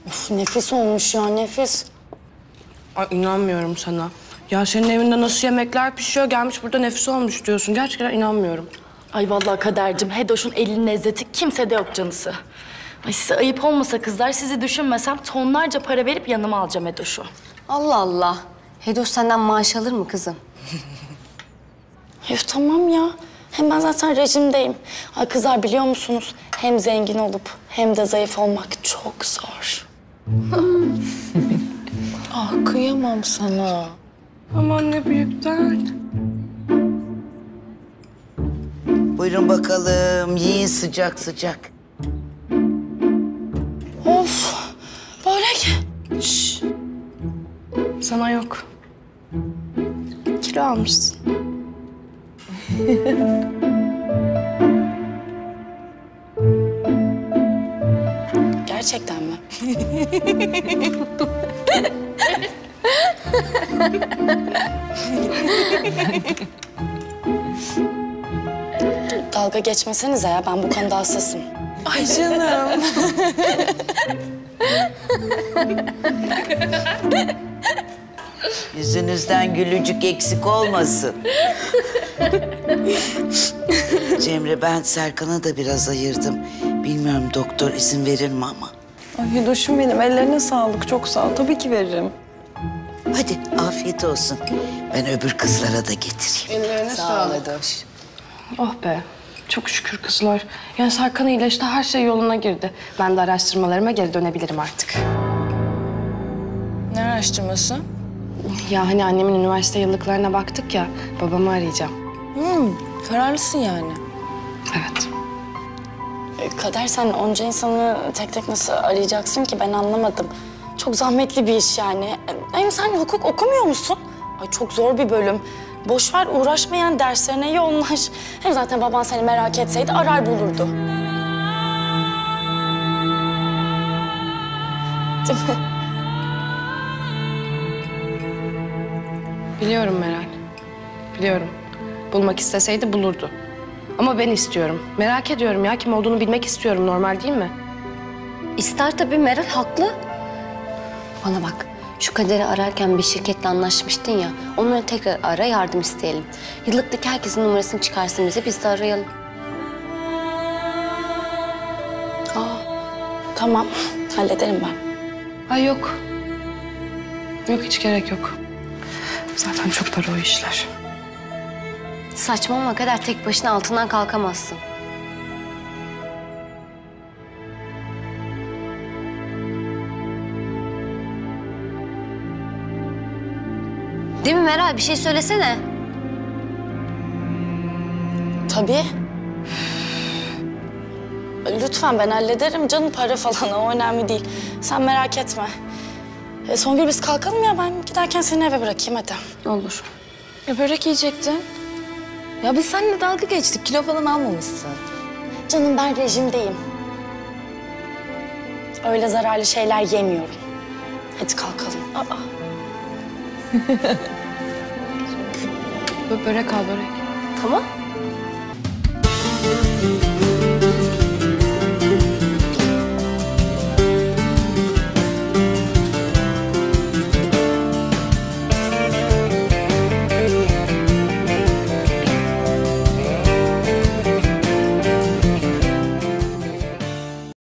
Of, nefis olmuş ya, nefis. Ay inanmıyorum sana. Ya senin evinde nasıl yemekler pişiyor, gelmiş burada nefis olmuş diyorsun. Gerçekten inanmıyorum. Ay vallahi Kadercim, Hedoş'un elinin lezzeti kimsede yok canısı. Ay size ayıp olmasa kızlar, sizi düşünmesem tonlarca para verip yanıma alacağım Hedoş'u. Allah Allah. Hedoş senden maaş alır mı kızım? Üf tamam ya. Hem ben zaten rejimdeyim. Ay kızlar biliyor musunuz? Hem zengin olup hem de zayıf olmak çok zor. Ah kıyamam sana. Aman ne büyük dert. Buyurun bakalım, yiyin sıcak sıcak. Of, börek. Şş. Sana yok. Kilo almışsın. Gerçekten mi? Dalga geçmesenize ya, ben bu konuda hassasım. Ay canım. Yüzünüzden gülücük eksik olmasın. Cemre, ben Serkan'a da biraz ayırdım. Bilmiyorum doktor izin verir mi ama. Ay Hedoş'um benim, ellerine sağlık. Çok sağ ol. Tabii ki veririm. Hadi afiyet olsun. Ben öbür kızlara da getireyim. Ellerine Sağ ol Hedoş. Oh be. Çok şükür kızlar. Yani Serkan iyileşti, her şey yoluna girdi. Ben de araştırmalarıma geri dönebilirim artık. Ne araştırması? Ya hani annemin üniversite yıllıklarına baktık ya, babamı arayacağım. Kararlısın yani. Evet. Kader, sen onca insanı tek tek nasıl arayacaksın ki, ben anlamadım. Çok zahmetli bir iş yani. Hem sen hukuk okumuyor musun? Ay çok zor bir bölüm. Boş ver, uğraşmayan derslerine yoğunlaş. Hem zaten baban seni merak etseydi arar bulurdu. Değil mi? Biliyorum Meral. Biliyorum. Bulmak isteseydi bulurdu. Ama ben istiyorum. Merak ediyorum ya, kim olduğunu bilmek istiyorum. Normal değil mi? İster tabii, Meral haklı. Bana bak, şu Kader'i ararken bir şirketle anlaşmıştın ya. Onları tekrar ara, yardım isteyelim. Yıllıktaki herkesin numarasını çıkarsın bize, biz de arayalım. Tamam, hallederim ben. Ay yok. Yok, hiç gerek yok. Zaten çok para o işler. Saçmalama Kader, tek başına altından kalkamazsın. Değil mi Meral? Bir şey söylesene. Tabii. Lütfen, ben hallederim canım, para falan o önemli değil. Sen merak etme. Songül, biz kalkalım ya, ben giderken seni eve bırakayım hadi. Olur. Börek yiyecektin. Ya biz seninle dalga geçtik. Kilo falan almamışsın. Canım, ben rejimdeyim. Öyle zararlı şeyler yemiyorum. Hadi kalkalım. Börek al, börek. Tamam.